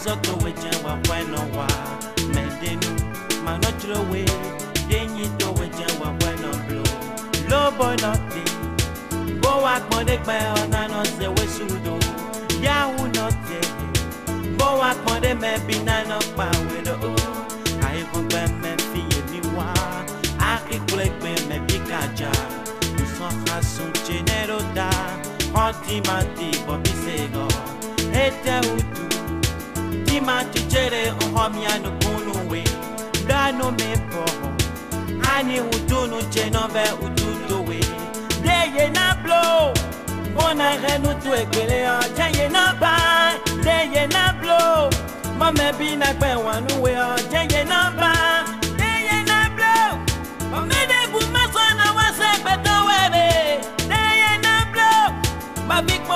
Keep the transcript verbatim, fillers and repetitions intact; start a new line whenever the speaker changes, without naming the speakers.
Azoto we jewa bueno wa Mendenu Manochro we Denyi to we jewa bueno blow Lobo nothing Bo akmode kwe onano se we sudo Yahu nothing Bo akmode me binano pa we do Ayo kwe me fiye miwa Aki kule kwe me bikaja Uson hasun chenero da Honti mati bobi sego Ete utu Tima chichere ohomia no kunu we Dano me poho Ani utunu chenove ututo we Deye na blow Bona renu tu ekwele o Jeye na ba Deye na blow Mame bina kwe wanu we o Jeye na ba Deye na blow Mame de buma sona wase kweto webe Deye na blow Babik